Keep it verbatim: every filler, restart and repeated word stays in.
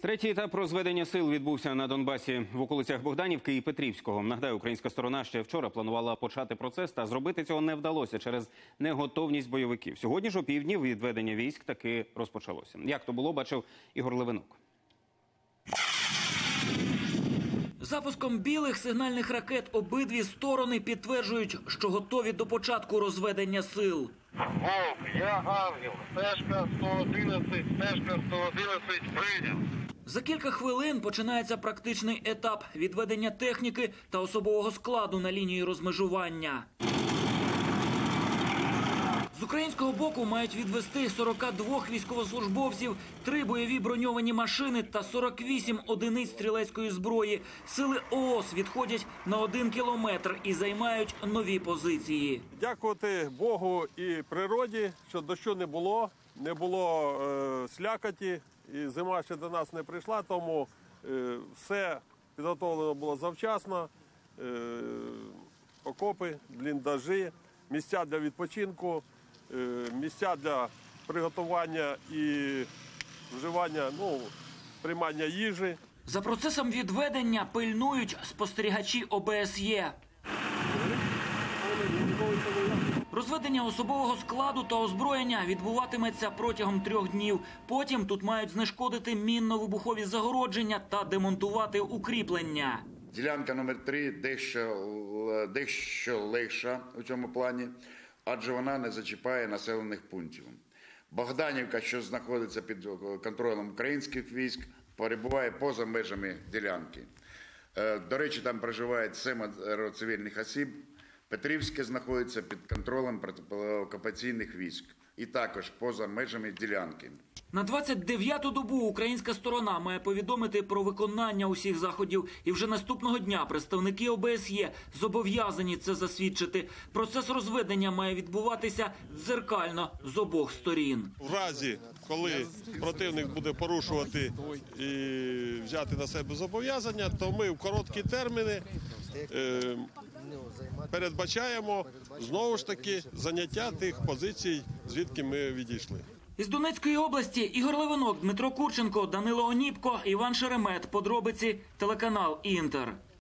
Третій етап розведення сил відбувся на Донбасі в околицях Богданівки і Петрівського. Нагадаю, українська сторона ще вчора планувала почати процес, та зробити цього не вдалося через неготовність бойовиків. Сьогодні ж опівдні відведення військ таки розпочалося. Як то було, бачив Ігор Левинок. Запуском білих сигнальних ракет обидві сторони підтверджують, що готові до початку розведення сил. Вовк, я Ангел, стежка сто одинадцять, стежка сто одинадцять, прийняв. За кілька хвилин починається практичний етап відведення техніки та особового складу на лінії розмежування. З українського боку мають відвести сорок два військовослужбовців, три бойові броньовані машини та сорок вісім одиниць стрілецької зброї. Сили ООС відходять на один кілометр і займають нові позиції. Дякувати Богу і природі, що дощу не було, не було е, слякоті, і зима ще до нас не прийшла, тому е, все підготовлено було завчасно, е, окопи, бліндажі, місця для відпочинку, місця для приготування і вживання, ну, приймання їжі. За процесом відведення пильнують спостерігачі О Б С Є. Розведення особового складу та озброєння відбуватиметься протягом трьох днів. Потім тут мають знешкодити мінно-вибухові загородження та демонтувати укріплення. Ділянка номер три дещо, дещо легша у цьому плані, адже вона не зачіпає населених пунктів. Богданівка, що знаходиться під контролем українських військ, перебуває поза межами ділянки. До речі, там проживають семеро цивільних осіб. Петрівське знаходиться під контролем протиокупаційних військ і також поза межами ділянки. На двадцять дев'яту добу українська сторона має повідомити про виконання усіх заходів. І вже наступного дня представники О Б С Є зобов'язані це засвідчити. Процес розведення має відбуватися дзеркально з обох сторін. В разі, коли противник буде порушувати і взяти на себе зобов'язання, то ми в короткі терміни е, передбачаємо знову ж таки заняття тих позицій, звідки ми відійшли. Із Донецької області Ігор Левинок, Дмитро Курченко, Данило Оніпко, Іван Шеремет. Подробиці, телеканал Інтер.